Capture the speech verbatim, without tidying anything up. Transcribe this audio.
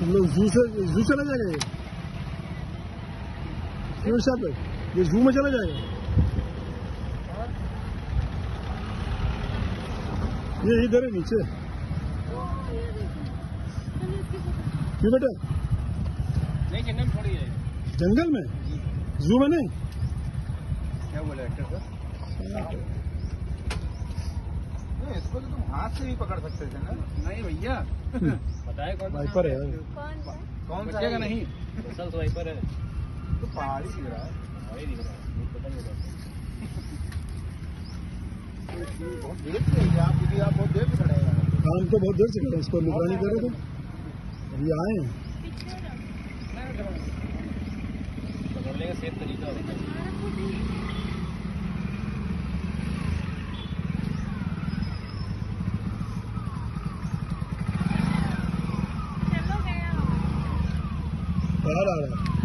हम लोग जू से जू चला जाएगा ये फिर साहब ये जू में चला जाएगा। ये इधर है नीचे क्यों बेटा? नहीं जंगल में थोड़ी है। जंगल में जू में नहीं। क्या बोले एक्टर सर? इसको तो तुम हाथ से भी पकड़ सकते थे ना। नहीं भैया बताए कौन वाइपर है कौन सा का नहीं असल तो वाइपर है तो पहाड़ी दिख रहा है। पहाड़ी दिख रहा है पता नहीं बहुत देर से आप क्योंकि आप बहुत देर से खड़े हैं। काम तो बहुत देर से कर रहे हैं इस पर निगरानी कर रहे थे अभी आए हैं। पकड़ने का सेफ तरीका होता है। बाहर आ रहा है।